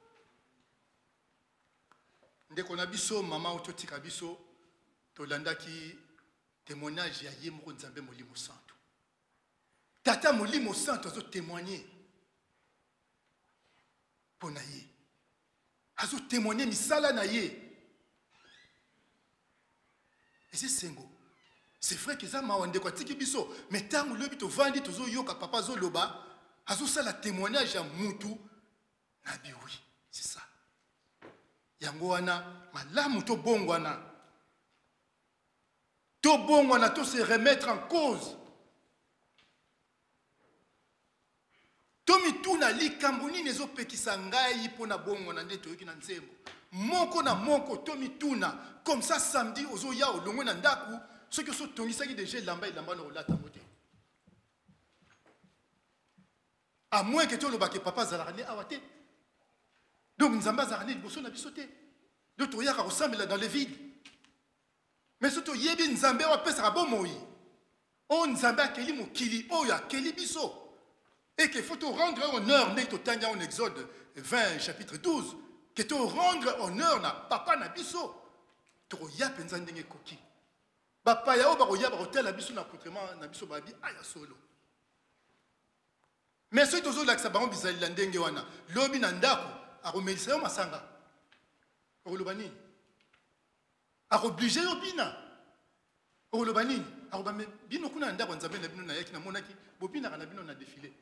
Dès qu'on a biso, maman ou totika biso, tolanda ki témoignage ya ye moko nzambe molimo santo tata molimo santo azo témoigner pona ye azo témoigner misala na ye et c'est sengo c'est vrai que ça ma wande kwa tiki biso mais tangu lobi to vandi tozo yoka papa zo loba azo sala témoignage ya mutu na bi oui c'est ça yango wana malamu to bongwana tout bon, on a tous se remettre en cause. Tomi tuna li kambuni nezo pekisa ngai pona bongo na ndeto yoki na nzembo. Moko na moko tomi tuna comme ça samedi ozo ya olongo na ndaku ce que so tongisa ki déjà lamba lamba na olata mote. À moins que to lo bake papa zalani awate. Donc nzamba zalani boso na bisote. De to ya ka ressemble dans le vide. Mais surtout, yebi nzambe wa pesa bon moi. On nzambe akeli mokili oya keli biso. Et qu'il faut rendre honneur ne to tanya en Exode vingt chapitre douze que to rendre honneur na papa na biso. To ya penza ndenge koki. Papa ya oba ya ba hotel na biso na contrement na biso babi aya solo. Mais ceux tozo la sabaron bizali la ndenge wana. Lobi na ndako a remercier masanga. Olobani. A obligé au bina. Au lobanini. A obame bino kuna nda kwa nzambe na bino na yaki na monaki. Bobina kana bino na défilé.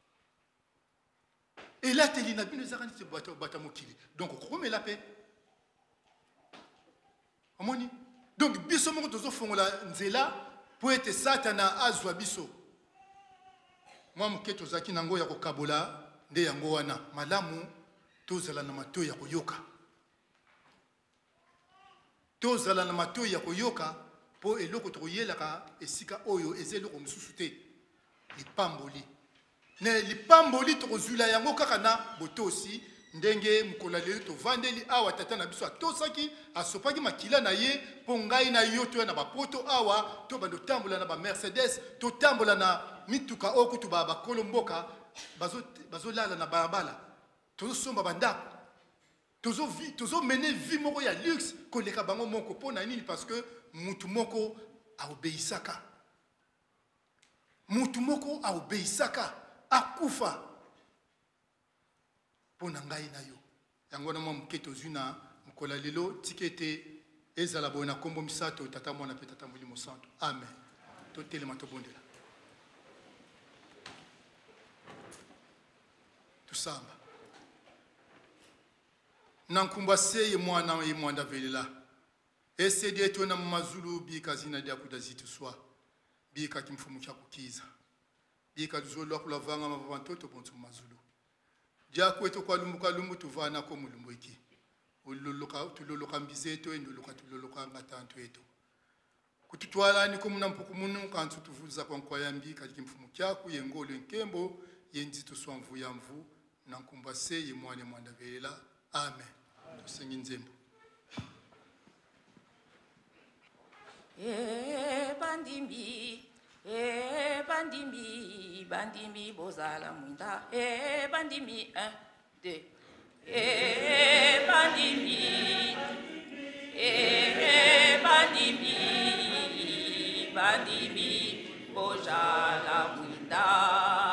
Et là teli na bino zakani se bata bata mokili. Donc on la paix. Amoni. Donc biso moko tozo fongola nzela pour être satana azwa biso. Moi mketo zaki nango ya kokabola nde yango wana. Malamu tozala na mato ya koyoka. Tozala na mato ya koyoka po eloko toyelaka esika oyo ezeloko mususu te lipamboli ne lipamboli tozula yango kaka na botosi ndenge mukola lelo tovandeli awa tata na biso atosaki asopaki makila na ye po ngai na yo to na bapoto awa to bando tambola na ba Mercedes to tambola na mituka okutu ba bakolo mboka bazo bazo lala na barabara tozo somba bandako tozo vi tozo mener vie moko ya luxe koleka bango moko pona nini parce que mutu moko a obeisaka mutu moko a obeisaka akufa pona ngai na yo yango na mo mketo zuna mukola lelo tikete ezala bona kombo misato tata mwana pe tata molimo santo amen to telema to bondela tusamba nankumba seye mwana ye mwanda velela esedi eto na mazulu bika zina dia kudazitu swa bika kimfumu cha kukiza bika zolo kula vanga mavantoto bontu mazulu dia kweto kwa lumbu kwa lumbu tuvana ko mulumbu iki ululuka tululuka mbizeto enduluka tululuka ngatanto eto kututwala ni komuna mpuku munu kantu tuvuza kwa nkwaya mbika kimfumu kyaku yengolo nkembo yenzitu swa mvu ya mvu nankumba seye mwana mwanda velela amen. Singing Zimbo. e bandimi, e bandimi, bandimi bozala mwinda, e bandimi, un, deux, e bandimi, e bandimi, bandimi bozala mwinda.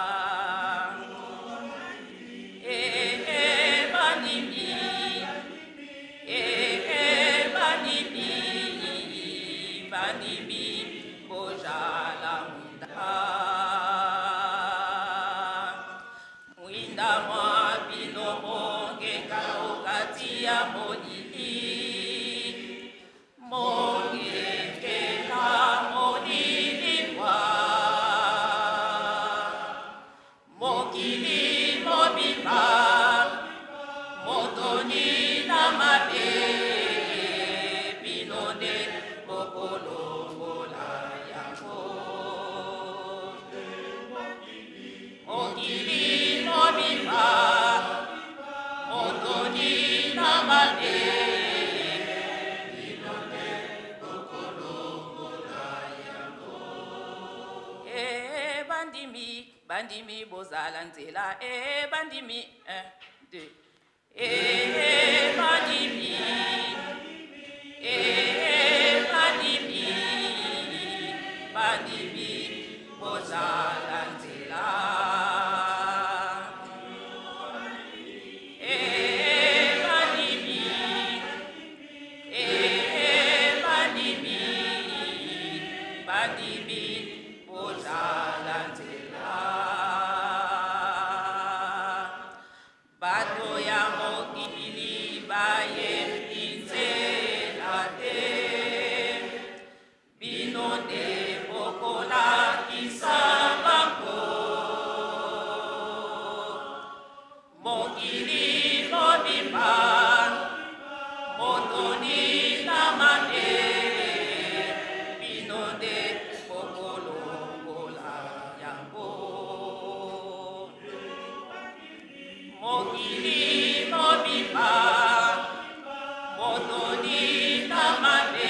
Bandimi bozala nzela, e bandimi, un, deux, e bandimi, e bandimi, bandimi bozala nzela, e bandimi, e bandimi, bandimi bozala nzela. Bato ya mokili bayebinzela te, bino nde bokolakisa bango. Mokili mobimba, motoni na mabe, bino nde bokolongola yango. Mokili mobimba, motoni na mabe,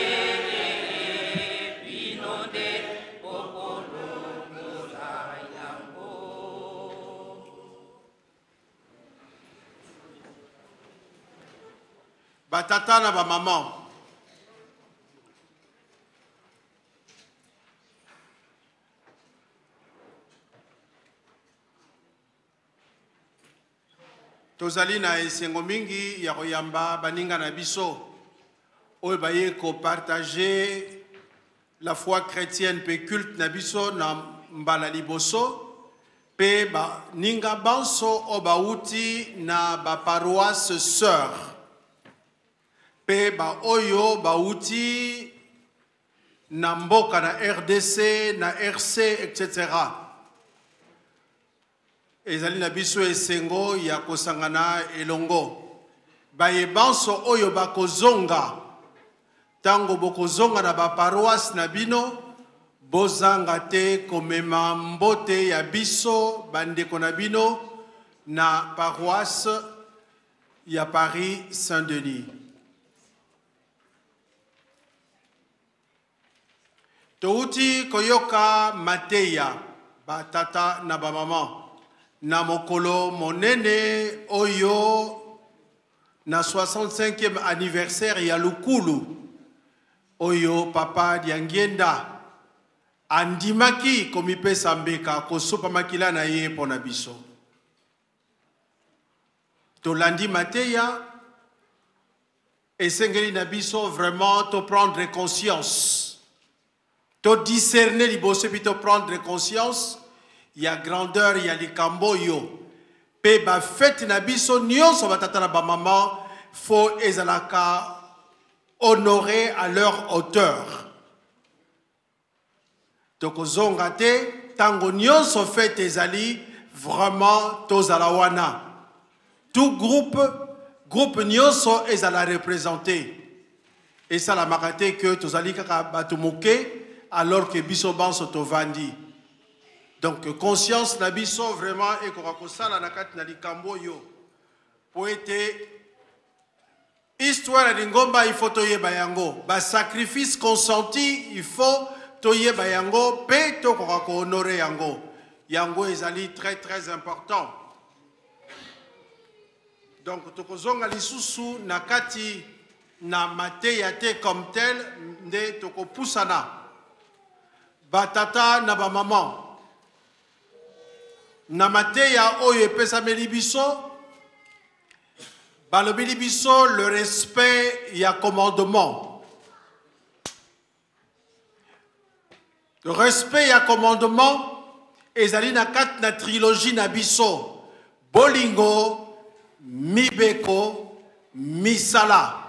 bino nde bokolongola yango. Batata na ba maman. Tozali na esengo mingi ya koyamba baninga na biso oyo baye ko partager la foi chrétienne pe culte na biso na mbala liboso pe baninga banso o bauti na ba paroisse sœur pe ba oyo bauti na mboka na R D C na R C et cetera. Ezali na biso esengo ya kosangana elongo baye banso oyo bakozonga tango bokozonga na ba paroisse na bino bozanga te komema mbote ya biso bandeko na bino na paroisse ya Paris Saint-Denis. Touti koyoka mateya batata na ba mama na mokolo monene oyo na soixante-cinquième anniversaire ya Lukulu oyo papa Diangienda andimaki komipesa mbeka kosopa makila na ye pona biso. Tolandi mateya esengeli na biso vraiment to prendre conscience, to discerner liboso pi to prendre conscience ya grandeur ya likambo yo pe ba fête na biso nyonso batata na ba maman faut ezalaka honorer à leur hauteur. Tokozonga te tango nyonso fête ezali vraiment tozala wana. Tout groupe groupe nyonso ezala représenter. Et ça la makate que tozali kaka bato moke alors que biso banso tovandi. Donc conscience na biso vraiment et kokosala na kati na likambo yo po ete Histoire de Ngomba, il faut toyeba yango. Ba sacrifice consenti, il faut toyeba yango. Pe to korako honorer yango. Yango ezali très très important. Donc tokozonga lisusu nakati na mateya te comme tel nde toko pusana. Batata na ba maman. Na mateya oyo epesameli biso. Balobili biso le respect y a commandement. Le respect y a commandement. Ezali na kat na trilogie na biso. Bolingo, Mibeko, Misala.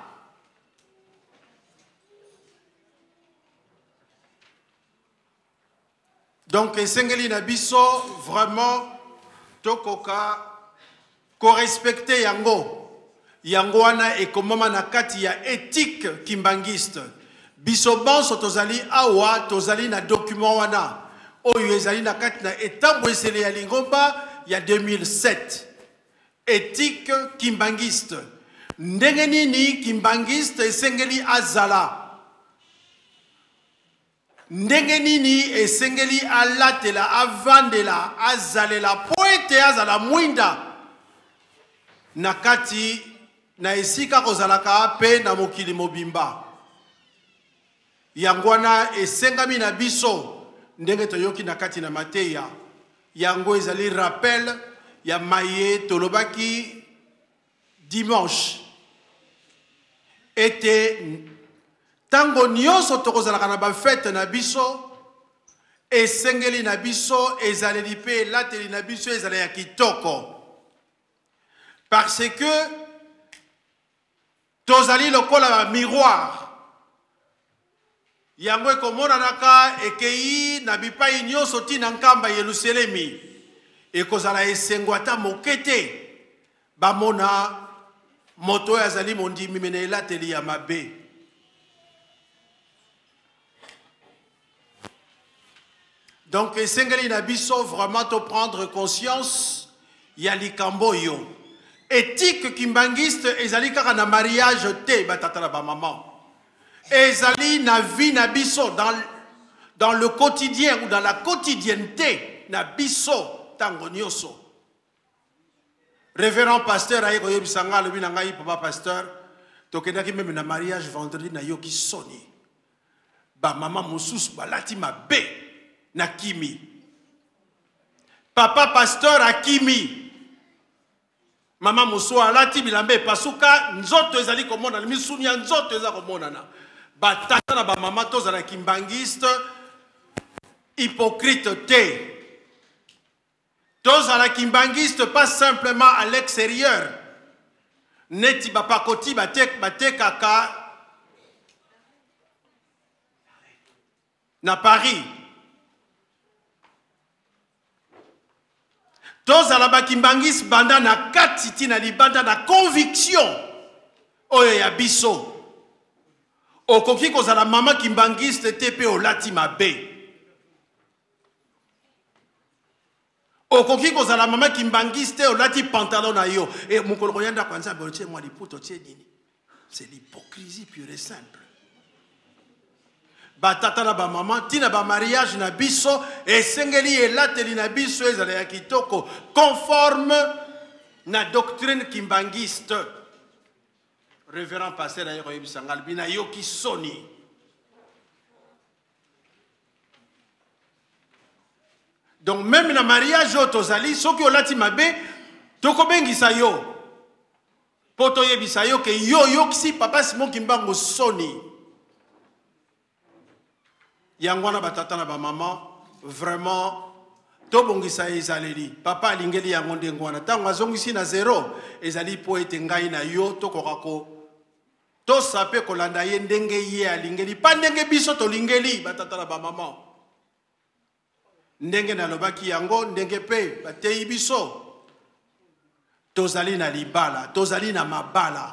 Donc esengeli na biso vraiment tokoka ko respecter yango. Yango wana ekomama na kati ya éthique kimbangiste. Biso banso tozali awa tozali na document wana. Oyo ezali na kati na etambo esele ya Lingomba ya deux mille sept. Éthique kimbangiste. Ndenge nini kimbangiste esengeli azala. Ndenge nini esengeli alatela avandela azalela poete azala mwinda. Nakati na esika kozalaka pe na mokili mobimba. Yangwana esengami na biso ndenge toyoki nakati na mateya. Yango ezali rappel ya maye tolobaki dimanche. Ete tango nyonso tokozalaka na ba fête na biso esengeli na biso ezaleli pe lateli na biso ezali ya kitoko. Parce que tozali lokola ba miroir. Yango ekomona naka ekei na bipai nyonso tina nkamba Yerusalemi. Ekozala esengo ata mokete. Bamona moto azali mondimi mene elateli ya mabe. Donc esengeli na biso vraiment to prendre conscience ya likambo yo. Éthique kimbangiste ezali kaka na mariage te batata na ba maman. Ezali na vie na biso dans dans le quotidien ou dans la quotidienneté na biso tango nyoso. Révérend pasteur aye ko yebisanga lobi na ngai papa pasteur tokendaki même na mariage vendredi na yoki soni. Ba maman mosusu balati mabe na kimi. Papa pasteur akimi. Mama muso alati bilambe pasuka nzoto ezali komona misuni ya nzoto ezali komona na batata na ba mama tozala kimbangiste hypocrite te. Tozala kimbangiste pas simplement à l'extérieur. Neti ba pakoti batek batekaka na Paris. Tozala ba kimbangis banda na kati tina libanda na conviction oyo ya biso. Okoki kozala mama kimbangiste te pe olati mabe. Okoki kozala mama kimbangiste olati pantalon na yo. Et mukolo koyanda kwanza bolche mwa liputo tie nini. C'est l'hypocrisie pure et simple. Batata na ba maman tina ba mariage na biso esengeli elateli na biso ezala ya kitoko conforme na doctrine kimbangiste. Révérend pasteur aye ko yebisanga bina yoki soni. Donc même na mariage otozali soki olati mabe toko bengisa yo poto yebisa yo ke yo yoksi papa Simon Kimbango soni. Yangwana batata na ba maman vraiment to bongisa ezaleli papa alingeli yango ndengwana tango azongisi na zéro ezali po ete ngai na yo to kokako to sape kolanda ye ndenge ye alingeli pa ndenge biso to lingeli batata na ba maman ndenge na lobaki yango ndenge pe batei biso tozali na libala tozali na mabala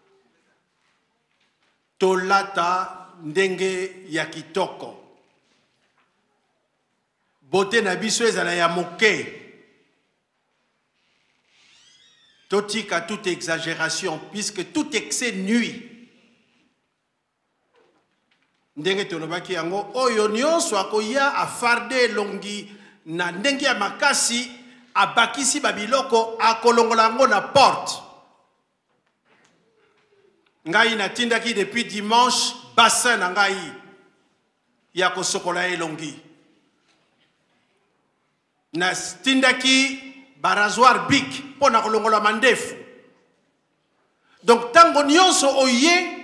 tolata ndenge ya kitoko. Bote na biso ezala ya moke. totika toute exagération, puisque tout excès nuit. Ndenge tolobaki yango oyo nyonso akoya afarde longi na ndenge ya makasi abakisi babiloko akolongola yango na porte. Ngai natindaki depuis dimanche bassin na ngai ya kosokola elongi. Natindaki barasoir big pona kolongola mandefu. Donc tango nyonso oye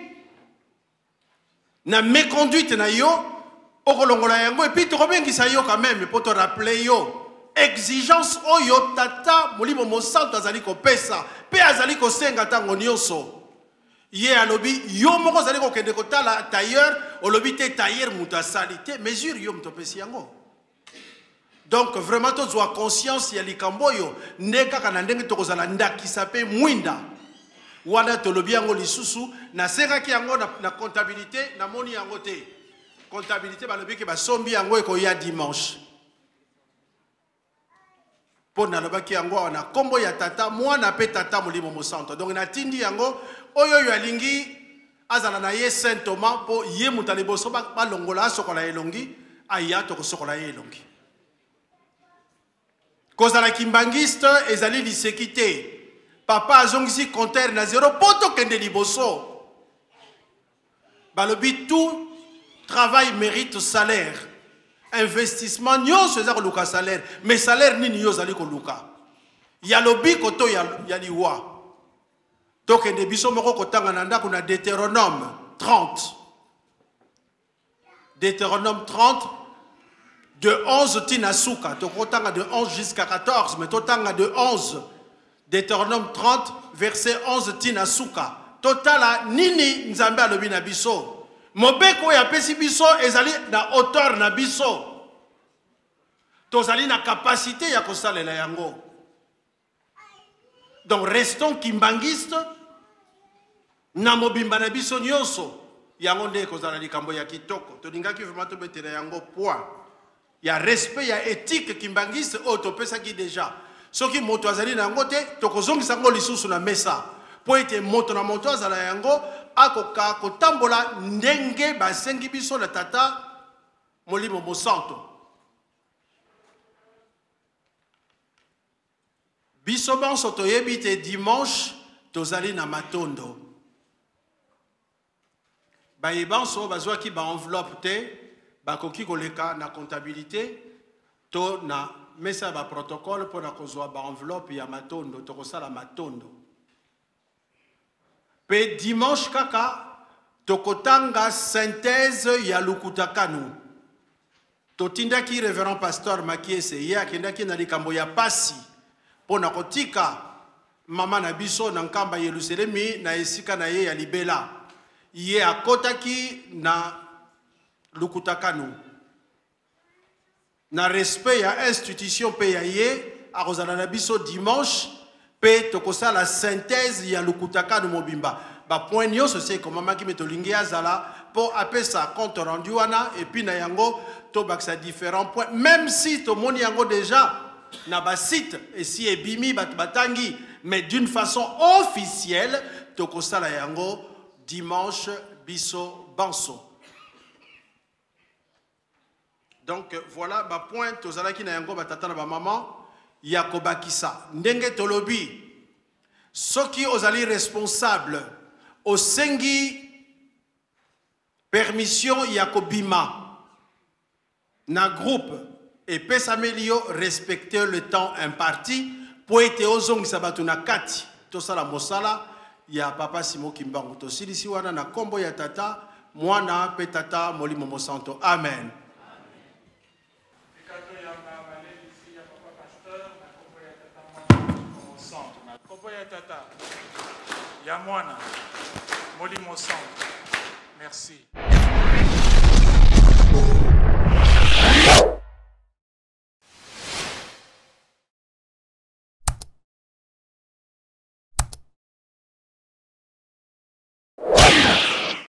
na méconduite na yo okolongola yango et puis tokobengisa yo quand même pour te rappeler yo exigence oyo tata molimo mosanto azali kopesa pe azali kosenga tango nyonso ye alobi yo moko azali kokende kotala tailleur olobi te tailleur mutu asali te mesure yo mutu opesi yango. Donc vraiment tozwa conscience ya likambo oyo nde kaka na ndenge tokozala ndakisa pe mwinda wana tolobi yango lisusu na seraki yango na, na comptabilité na moni yango te comptabilité balobi ke basombi yango ekoya dimanche po na lobaki yango na kombo ya tata mwana pe tata molimo mosanto. Donc na tindi yango oyo yo alingi azala na ye Saint Thomas po ye mutali boso ba longola sokola elongi aya to kosokola elongi kozala kimbangiste ezali lisekite. Papa azongisi compteur na zéro poto kende liboso. Balobi tout travail mérite salaire. Investissement nyonso eza koluka salaire. Mais salaire nini yo zali koluka. Ya lobi koto ya, ya liwa. To kende biso moko kotanga na ndako na Deutéronome trente. Deutéronome trente de onze tina suka. To kotanga de onze jusqu'à quatorze. Mais to tanga de onze. Deutéronome trente, verset onze, tina suka. Totala nini nzambe alobi na biso. Mobeko ya pesi biso ezali na hauteur na biso. Tozali na capacité ya kosalela yango. Donc restons kimbangiste na mobimba na biso nyonso. Yango nde kozala likambo ya kitoko. Tolingaki vraiment tobetela yango point. Ya respect ya éthique kimbangiste o topesaki déjà. Soki moto azali na yango te tokozongisa ngo lisusu na mesa po ete moto na moto azala yango akoka kotambola ndenge basengi biso na tata molimo mosanto. Biso banso toyebi te dimanche tozali na matondo. Bayebanso bazwaki ba enveloppe te bakoki koleka na comptabilité to na mesa ba protocole pour na kozwa ba enveloppe ya matondo to kosala matondo. Pe dimanche kaka tokotanga synthèse ya lukutakanu. Totindaki révérend pasteur Makiese ye akendaki na likambo ya pasi pour na kotika mama na biso na nkamba Yerusalemi na esika na ye ya libela. Ye akotaki na lukutakanu. Na respect ya institution pe ya ye akozala na biso dimanche pe tokosa la synthèse ya lukutakanu mobimba ba point nyonso c'est comme mama ki metolingi azala pour apesa compte rendu wana et puis na yango to baksa différents points même si to moni yango déjà na ba site et si ebimi bat batangi mais d'une façon officielle tokosa la yango dimanche biso banso. Donc voilà ma point tozalaki na yango batata na ba maman yakobakisa ndenge tolobi soki ozali responsable osengi permission yakobima na groupe et pesamelio respecter le temps imparti pour ete ozongisa batu na kati tosala mosala ya papa Simo Kimbangu tosilisi wana na kombo ya tata mwana pe tata molimo mosanto amen. Tata, Yamwana, Molimo Santo, merci.